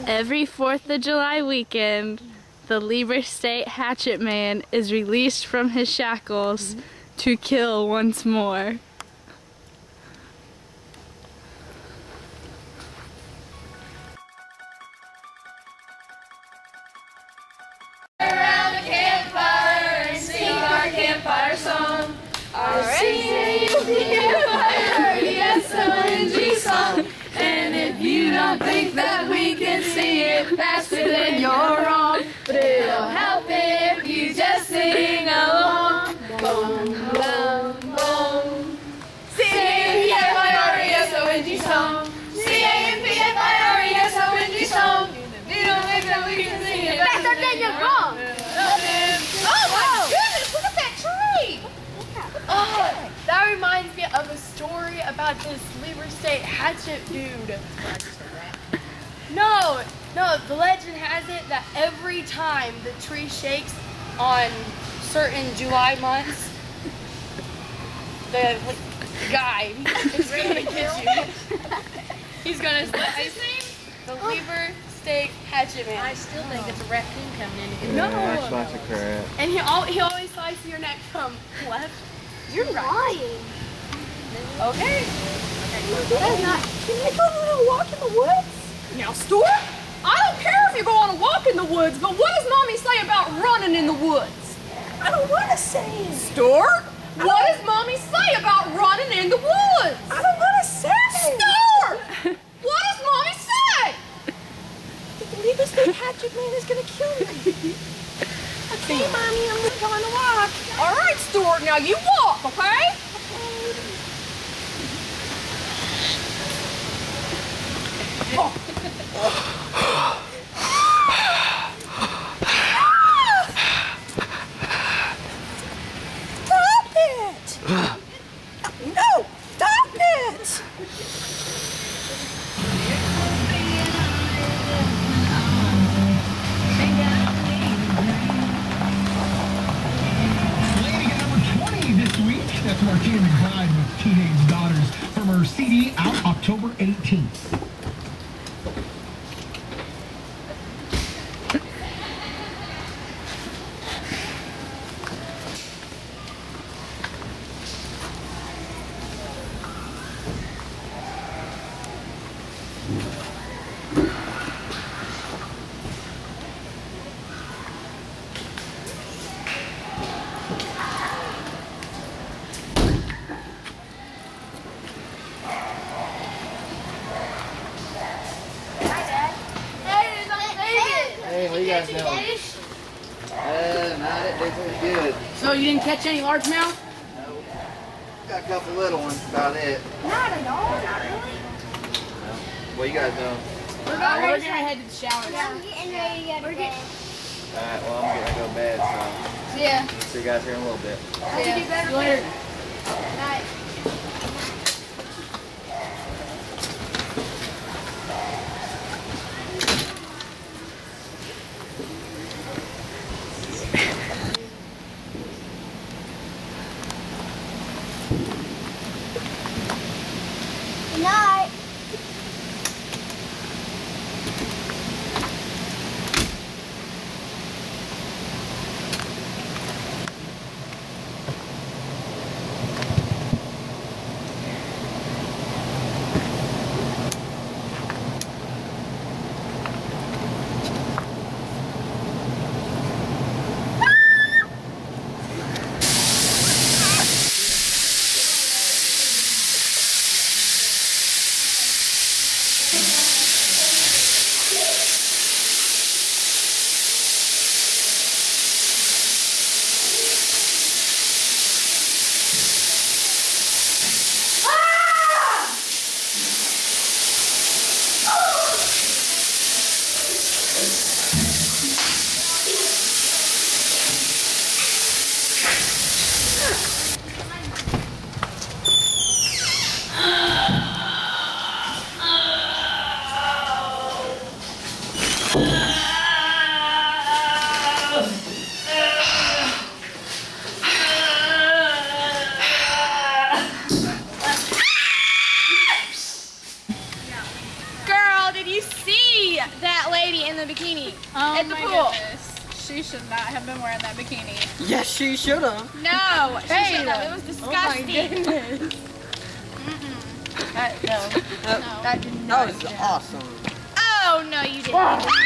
Every 4th of July weekend, the Lieber State hatchet man is released from his shackles to kill once more. Around the campfire and sing our campfire song. Our C-A-M-P-F-I-R-E-S-O-N-G song. And if you don't think that we can sing it faster, then you're wrong. But it'll help if you just sing along. Boom, boom, boom. C-A-M-P-F-I-R-E-S-O-N-G song. C-A-M-P-F-I-R-E-S-O-N-G song. If you don't think that we can sing it faster, then you're wrong. Oh my goodness, look at that tree! Oh, that reminds me of a story about this Lieber State hatchet dude. No, the legend has it that every time the tree shakes on certain July months, the guy is gonna get you. He's gonna slice the Lieber State hatchet man. I still think it's a raccoon coming in. No. That's not a crap. And he always slices your neck from left. You're lying. Okay. That's not. Can you go on a walk in the woods? Now, Stuart, I don't care if you go on a walk in the woods, but what does Mommy say about running in the woods? I don't want to say it. Stuart, what does Mommy say about running in the woods? I don't want to say it. Stuart, what does Mommy say? The Lieber State hatchet man is going to kill me. Okay, Mommy, I'm going to walk. All right, Stuart, now you walk, okay? Oh. Stop it! No, stop it! Lady at number 20 this week. That's Martina McBride with Teenage Daughters from her CD out October 18th. Hey, what you guys doing? Not it. They pretty good. So you didn't catch any largemouth? No. Got a couple little ones, about it. Not at all, not really. What you guys doing? We're gonna head to the shower. I'm getting ready to go to bed. Alright, well, I'm getting to go to bed, so Yeah. see you guys here in a little bit. See you later. Night. Good night. Did you see that lady in the bikini Oh at the my pool. goodness. She should not have been wearing that bikini. Yes, she should have. No, she shouldn't have. It was disgusting. That was awesome. Oh no, you didn't.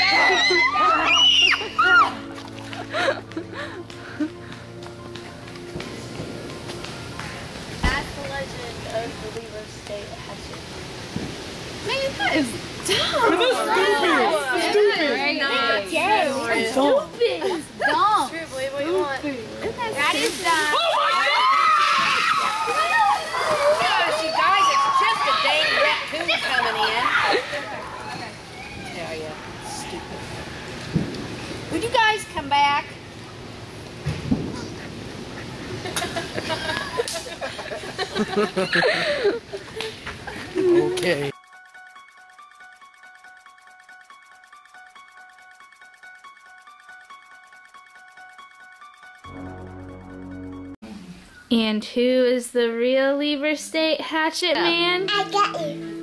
That's the legend of the Lieber State hatchet. Man, that is dumb. It's Dumb. true, believe what you want. That is dumb. Gosh, you guys, it's just a dang raccoon coming in. Tell ya. Stupid. Would you guys come back? Okay. And who is the real Lieber State hatchet man? I got you.